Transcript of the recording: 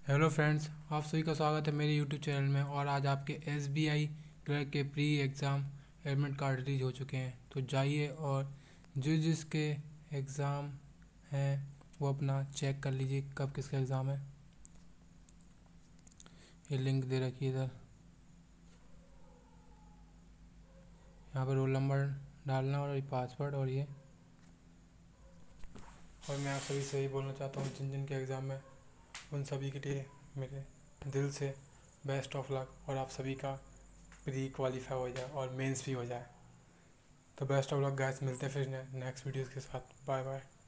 Hello friends, आप सभी का स्वागत है मेरे यूट्यूब चैनल में। और आज आपके एसबीआई क्लर्क के pre exam admit card release हो चुके हैं। तो जाइए और जिसके एग्ज़ाम हैं वो अपना चेक कर लीजिए कब किसका एग्ज़ाम है। ये लिंक दे रखी है इधर, यहाँ पर रोल नंबर डालना और ये पासवर्ड। और मैं आप सभी से ही बोलना चाहता हूँ जिन के एग्ज़ाम में, उन सभी के लिए मेरे दिल से बेस्ट ऑफ लक। और आप सभी का प्री क्वालिफाई हो जाए और मेंस भी हो जाए। तो बेस्ट ऑफ लक गाइस, मिलते हैं फिर नेक्स्ट वीडियोज़ के साथ। Bye bye.